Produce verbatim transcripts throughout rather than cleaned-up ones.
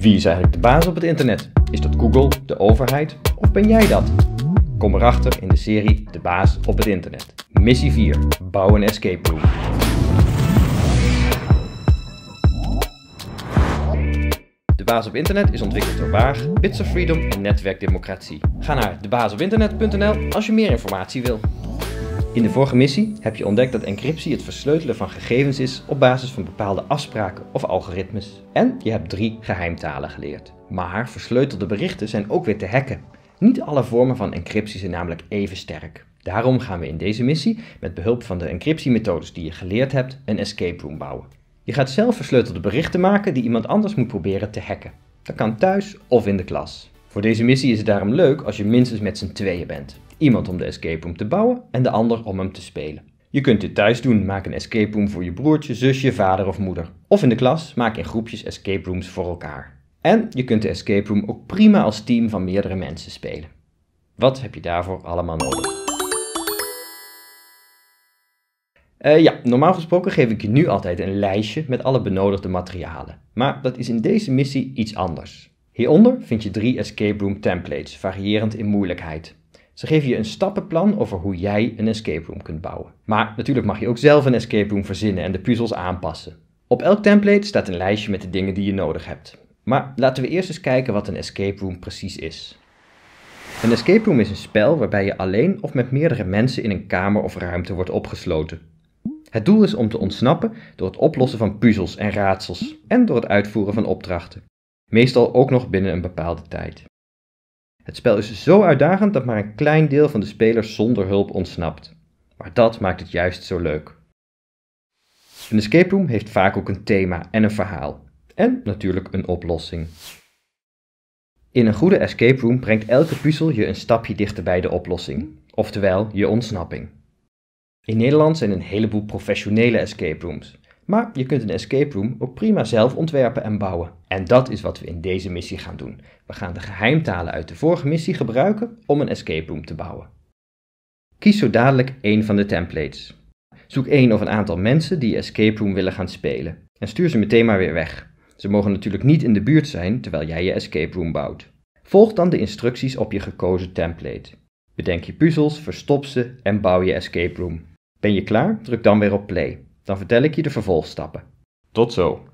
Wie is eigenlijk de baas op het internet? Is dat Google, de overheid of ben jij dat? Kom erachter in de serie De Baas op het internet. Missie vier. Bouw een escape room. De Baas op internet is ontwikkeld door Waag, Bits of Freedom en Netwerk Democratie. Ga naar de baas op internet punt n l als je meer informatie wil. In de vorige missie heb je ontdekt dat encryptie het versleutelen van gegevens is op basis van bepaalde afspraken of algoritmes. En je hebt drie geheimtalen geleerd. Maar versleutelde berichten zijn ook weer te hacken. Niet alle vormen van encryptie zijn namelijk even sterk. Daarom gaan we in deze missie, met behulp van de encryptiemethodes die je geleerd hebt, een escape room bouwen. Je gaat zelf versleutelde berichten maken die iemand anders moet proberen te hacken. Dat kan thuis of in de klas. Voor deze missie is het daarom leuk als je minstens met z'n tweeën bent. Iemand om de escape room te bouwen en de ander om hem te spelen. Je kunt dit thuis doen, maak een escape room voor je broertje, zusje, vader of moeder. Of in de klas, maak in groepjes escape rooms voor elkaar. En je kunt de escape room ook prima als team van meerdere mensen spelen. Wat heb je daarvoor allemaal nodig? Uh, ja, normaal gesproken geef ik je nu altijd een lijstje met alle benodigde materialen. Maar dat is in deze missie iets anders. Hieronder vind je drie escape room templates, variërend in moeilijkheid. Ze geven je een stappenplan over hoe jij een escape room kunt bouwen. Maar natuurlijk mag je ook zelf een escape room verzinnen en de puzzels aanpassen. Op elk template staat een lijstje met de dingen die je nodig hebt. Maar laten we eerst eens kijken wat een escape room precies is. Een escape room is een spel waarbij je alleen of met meerdere mensen in een kamer of ruimte wordt opgesloten. Het doel is om te ontsnappen door het oplossen van puzzels en raadsels en door het uitvoeren van opdrachten. Meestal ook nog binnen een bepaalde tijd. Het spel is zo uitdagend dat maar een klein deel van de spelers zonder hulp ontsnapt. Maar dat maakt het juist zo leuk. Een escape room heeft vaak ook een thema en een verhaal. En natuurlijk een oplossing. In een goede escape room brengt elke puzzel je een stapje dichter bij de oplossing. Oftewel, je ontsnapping. In Nederland zijn een heleboel professionele escape rooms. Maar je kunt een escape room ook prima zelf ontwerpen en bouwen. En dat is wat we in deze missie gaan doen. We gaan de geheimtalen uit de vorige missie gebruiken om een escape room te bouwen. Kies zo dadelijk één van de templates. Zoek één of een aantal mensen die je escape room willen gaan spelen. En stuur ze meteen maar weer weg. Ze mogen natuurlijk niet in de buurt zijn terwijl jij je escape room bouwt. Volg dan de instructies op je gekozen template. Bedenk je puzzels, verstop ze en bouw je escape room. Ben je klaar? Druk dan weer op play. Dan vertel ik je de vervolgstappen. Tot zo!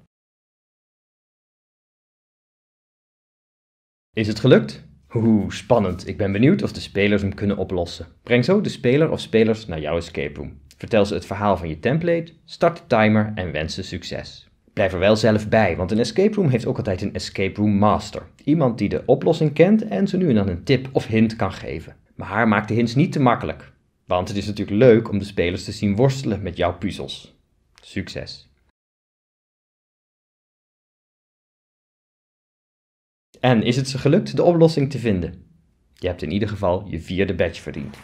Is het gelukt? Oeh, spannend. Ik ben benieuwd of de spelers hem kunnen oplossen. Breng zo de speler of spelers naar jouw escape room. Vertel ze het verhaal van je template, start de timer en wens ze succes. Blijf er wel zelf bij, want een escape room heeft ook altijd een escape room master. Iemand die de oplossing kent en zo nu en dan een tip of hint kan geven. Maar maak de hints niet te makkelijk. Want het is natuurlijk leuk om de spelers te zien worstelen met jouw puzzels. Succes! En is het ze gelukt de oplossing te vinden? Je hebt in ieder geval je vierde badge verdiend.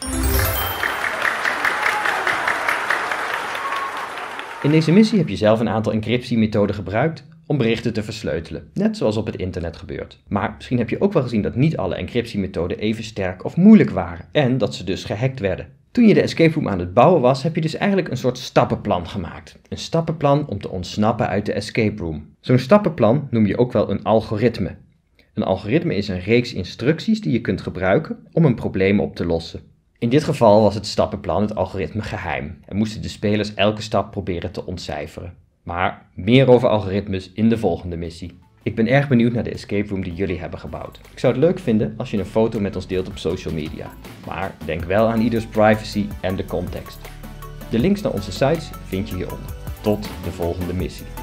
In deze missie heb je zelf een aantal encryptiemethoden gebruikt om berichten te versleutelen, net zoals op het internet gebeurt. Maar misschien heb je ook wel gezien dat niet alle encryptiemethoden even sterk of moeilijk waren en dat ze dus gehackt werden. Toen je de escape room aan het bouwen was, heb je dus eigenlijk een soort stappenplan gemaakt. Een stappenplan om te ontsnappen uit de escape room. Zo'n stappenplan noem je ook wel een algoritme. Een algoritme is een reeks instructies die je kunt gebruiken om een probleem op te lossen. In dit geval was het stappenplan het algoritme geheim en moesten de spelers elke stap proberen te ontcijferen. Maar meer over algoritmes in de volgende missie. Ik ben erg benieuwd naar de escape room die jullie hebben gebouwd. Ik zou het leuk vinden als je een foto met ons deelt op social media. Maar denk wel aan ieders privacy en de context. De links naar onze sites vind je hieronder. Tot de volgende missie.